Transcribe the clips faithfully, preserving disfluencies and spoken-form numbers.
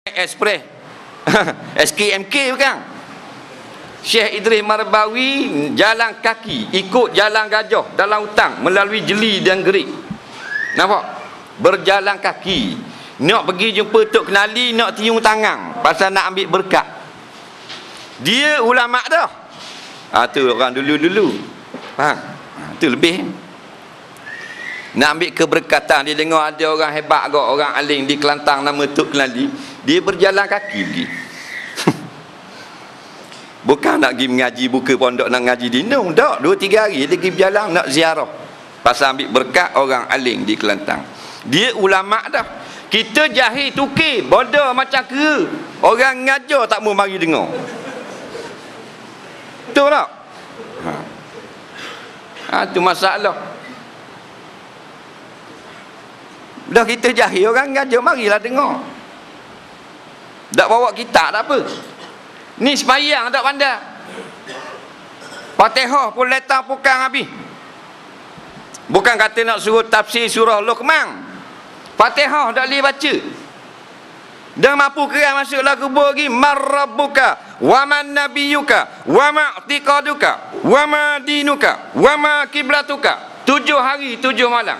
Express S K M K bukan. Syekh Idris Marbawi jalan kaki, ikut jalan gajah dalam hutang melalui jeli dan gerik. Nampak? Berjalan kaki. Nak pergi jumpa Tok Kenali, nak tiung tangan pasal nak ambil berkat. Dia ulama dah. Ha, tu orang dulu-dulu. Faham? Ha, tu lebih. Nak ambil keberkatan, dia dengar ada orang hebat agak, orang alim di Kelantan nama Tok Kenali, dia berjalan kaki pergi. Bukan nak pergi mengaji, buka pondok nak ngaji di Nung, tak, dua tiga hari dia pergi berjalan nak ziarah pasal ambil berkat orang alim di Kelantan. Dia ulama dah. Kita jahil tukir, bodoh macam kera. Orang ngajar tak mau mari dengar. Betul tak? Ha. Ha, tu masalah. Dah kita jahil, orang ngajar marilah dengar. Tak bawa kitab tak apa. Ni sembahyang tak pandai. Fatihah pun letak pukang habis. Bukan kata nak suruh tafsir surah Luqman. Fatihah tak boleh baca. Dah mampu keras masuklah kubur lagi. Marrabbuka wa man nabiyuka wa ma'tiqaduka wa ma dinuka wa ma kiblatuka. Tujuh hari tujuh malam.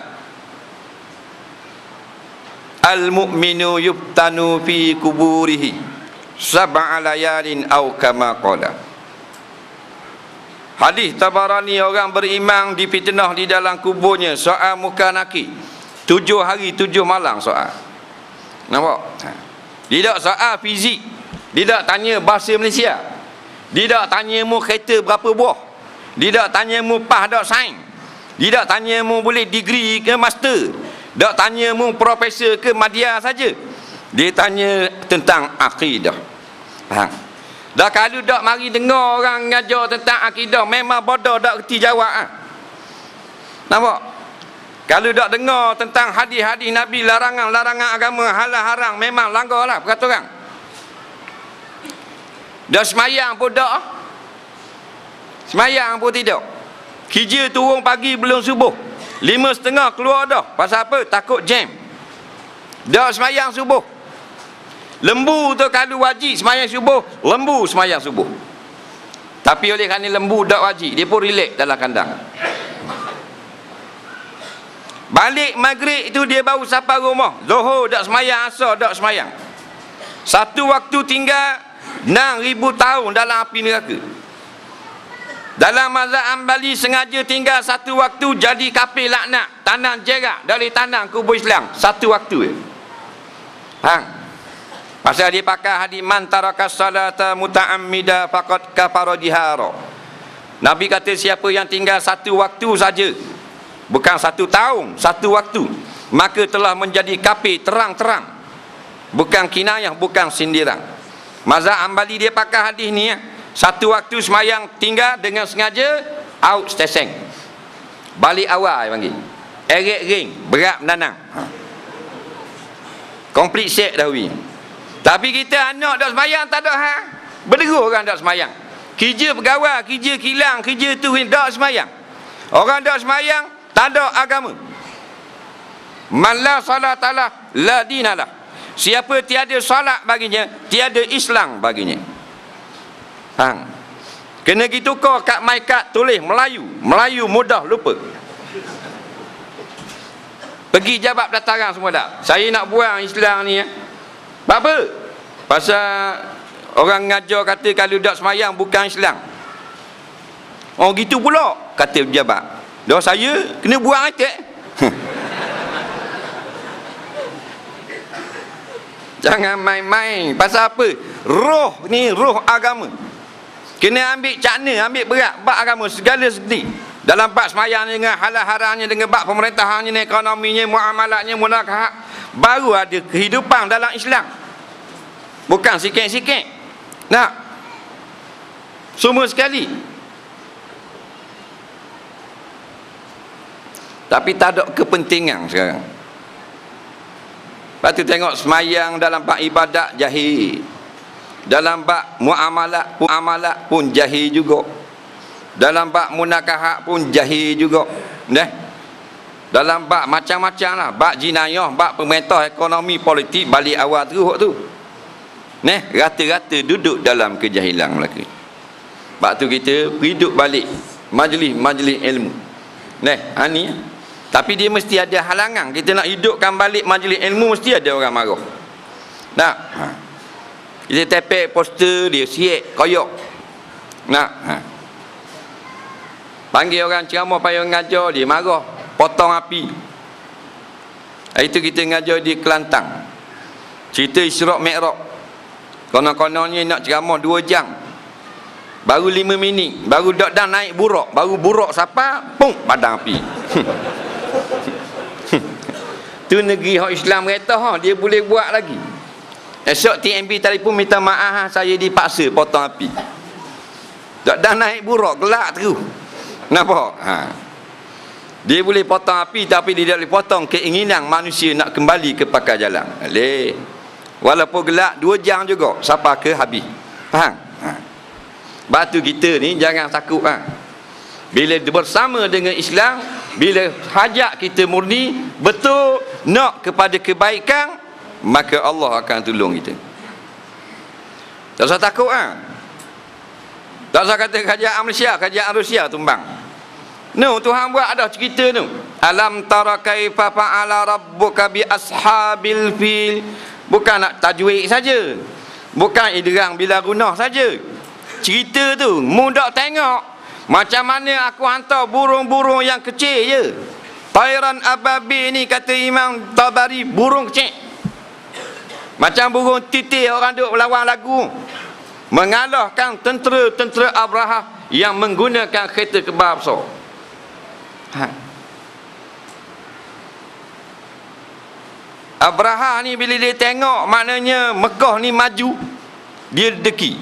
Al-mu'minu yuftanu fi kuburihi sab'a layalin aw kama qala. Hadis Tabarani, orang beriman difitnah di dalam kuburnya soal muka nakir tujuh hari tujuh malam soal. Nampak? Tidak soal fizik, tidak tanya bahasa Malaysia, tidak tanya mu kereta berapa buah, tidak tanya mu pah dak sains, tidak tanya mu boleh degree ke master, tak tanya mu profesor ke madya saja. Dia tanya tentang akidah. Faham? Dah kalau tak mari dengar orang ngajar tentang akidah, memang bodoh tak reti jawab ah. Nampak? Kalau tak dengar tentang hadis-hadis Nabi, larangan-larangan agama, halal haram, memang langgarlah kata orang. Dah semayang pun tak. Semayang pun tidak. Kerja turun pagi belum subuh. Lima setengah keluar dah. Pasal apa? Takut jam. Dah semayang subuh. Lembu tu kalau wajib semayang subuh, lembu semayang subuh. Tapi oleh kerana lembu tak wajib, dia pun relax dalam kandang. Balik maghrib itu dia baru sampai rumah. Zuhur tak semayang, asar tak semayang. Satu waktu tinggal enam ribu tahun dalam api neraka. Dalam mazhab Hambali sengaja tinggal satu waktu jadi kafir laknat, tanam jerak dari tanam kubur Islam satu waktu. Hang. Pasal dia pakai hadis man taraka salata muta'ammida faqad kafara dihara. Nabi kata siapa yang tinggal satu waktu saja, bukan satu tahun, satu waktu, maka telah menjadi kafir terang-terang. Bukan kinayah, bukan sindiran. Mazhab Hambali dia pakai hadis ni ya. Satu waktu semayang tinggal dengan sengaja, out stesen. Balik awal dia panggil. Eret ring, berat menanang. Ha. Complete set dah wi. Tapi kita anak dak semayang tak ada ha. Berderu orang dak semayang. Kerja pegawai, kerja kilang, kerja tu dak semayang. Orang dak semayang tak ada agama. Man la salatalah la dinalah. Siapa tiada solat baginya, tiada Islam baginya. Hang. Kena gitu kau kat my card tulis Melayu. Melayu mudah lupa. Pergi jawab dataran semua dak. Saya nak buang Islam ni ya. Apa? Pasal orang ngajar kata kalau tak semayang bukan Islam. Oh gitu pula kata pejabat. Dah saya kena buang atek. Jangan main-main. Pasal apa? Roh ni roh agama. Kena ambil cakna, ambil berat bab agama segala segi. Dalam bab semayang dengan halal haramnya, dengan bab pemerintahannya, ekonominya, muamalatnya, munakahat, baru ada kehidupan dalam Islam. Bukan sikit-sikit. Nah, semua sekali. Tapi tak ada kepentingan sekarang. Lepas tu tengok semayang dalam bab ibadat jahil. Dalam bab muamalat pun, amalat pun jahil juga. Dalam bab munakahat pun jahil juga. Nah, dalam bab macam-macam lah. Bab jinayah, bab pemerintah, ekonomi, politik, balik awal terus tu. Neh, rata-rata duduk dalam kejahilan Melaka. Sebab tu kita hidup balik majlis-majlis ilmu. Neh, ha ni. Tapi dia mesti ada halangan. Kita nak hidupkan balik majlis ilmu, mesti ada orang marah. Nak? Ha. Kita tepek poster dia, siap, koyok. Nak? Ha. Panggil orang ceramah payah ngajar, dia marah, potong api. Itu kita ngajar di Kelantan. Cerita Isra' Mi'raj. Konon-kononnya nak ceramah dua jam. Baru lima minit, baru dok dah naik buruk, baru buruk siapa? Pung, padang api. Tu negeri hak Islam kata ha, dia boleh buat lagi. Esok T M B telefon minta maaf ha, saya dipaksa potong api. Dok dah naik buruk, gelak terus. Nampak? Ha. Dia boleh potong api, tapi dia tak boleh potong keinginan manusia nak kembali ke pakar jalan. Boleh. Walaupun gelap dua jam juga sampai ke habis. Faham? Ha. Batu kita ni jangan takut ha. Bila bersama dengan Islam, bila hajat kita murni betul nak kepada kebaikan, maka Allah akan tolong kita. Tak usah takut ha. Tak usah kata kerajaan Malaysia, kerajaan Rusia tumbang. No, Tuhan buat ada cerita tu. Alam tara kaifa fa'ala rabbuka bi ashabil fil. Bukan nak tajwid saja, bukan idrang bila gunah saja. Cerita tu mu dak tengok macam mana aku hantar burung-burung yang kecil je. Tayran ababil ni kata Imam Tabari, burung kecil. Macam burung titir orang duk melawan lagu, mengalahkan tentera-tentera Abraha yang menggunakan kereta kebal besar. Ha. Abraha ni bila dia tengok maknanya Mekah ni maju, dia deki.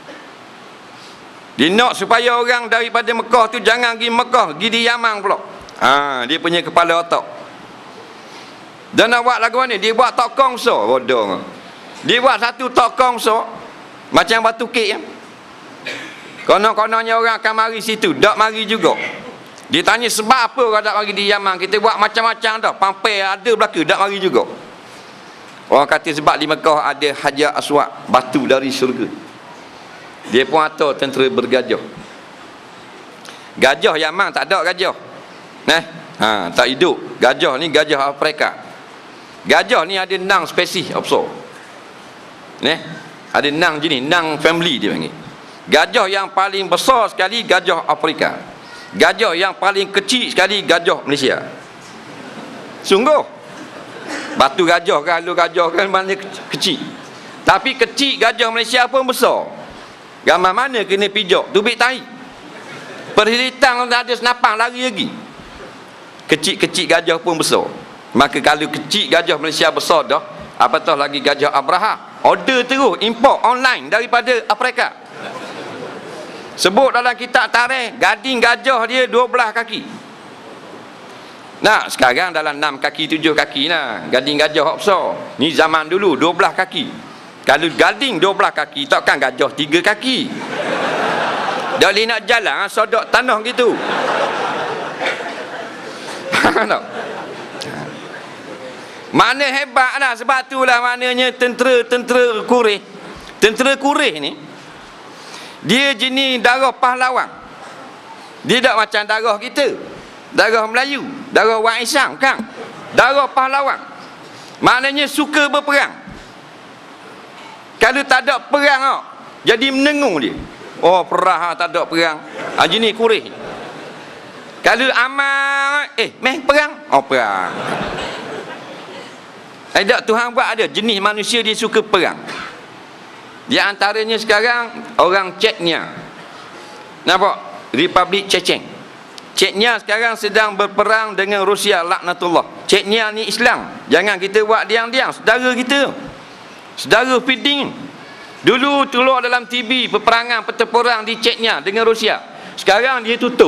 Dia nak supaya orang daripada Mekah tu jangan pergi Mekah, pergi di Yaman pula. Ha, dia punya kepala otak. Dan nak buat lagu ni, dia buat tokong so, bodoh. Dia buat satu tokong so macam batu kek ya. Konon-kononnya orang akan mari situ, tak mari juga. Dia tanya sebab apa orang tak mari di Yaman. Kita buat macam-macam dah, pampai ada belaka, tak mari juga. Orang kata sebab di Mekah ada Hajar Aswad, batu dari syurga. Dia pun atau tentera bergajah. Gajah Yaman tak ada gajah. Nah, ha, tak hidup. Gajah ni gajah Afrika. Gajah ni ada enam spesies apa? Nah, ada enam jenis, enam family dia panggil. Gajah yang paling besar sekali gajah Afrika. Gajah yang paling kecil sekali gajah Malaysia. Sungguh. Batu gajah kan, halu gajah kan mana kecil. Tapi kecil gajah Malaysia pun besar. Gambar mana kena pijak, tubik tahi. Perhilitan ada senapang lari lagi. Kecil-kecil gajah pun besar. Maka kalau kecil gajah Malaysia besar dah, apatah lagi gajah Abraha. Order terus import online daripada Afrika. Sebut dalam kitab tarikh, gading gajah dia dua belas kaki. Nah, sekarang dalam enam kaki, tujuh kaki lah. Gading gajah hak besar. Ni zaman dulu dua belas kaki. Kalau gading dua belas kaki, takkan gajah tiga kaki. Dah boleh nak jalan sodok tanah gitu. Mana hebat lah. Sebab itulah maknanya tentera-tentera Quraisy. Tentera Quraisy ni, dia jenis darah pahlawan. Dia tak macam darah kita, darah Melayu, darah Wang Isang kan. Darah pahlawan. Maknanya suka berperang. Kalau tak ada perang oh, jadi menengung dia. Oh, perang tak ada perang. Ha, jenis Quraisy. Kalau amal eh meh perang, oh perang. Eh tak, Tuhan buat ada jenis manusia dia suka perang. Di antaranya sekarang orang Chechnya. Nampak? Republik Chechnya. Chechnya sekarang sedang berperang dengan Rusia, laknatullah. Chechnya ni Islam. Jangan kita buat diam-diam. Saudara kita, saudara feeding. Dulu keluar dalam T V peperangan, pertempuran di Chechnya dengan Rusia. Sekarang dia tutup.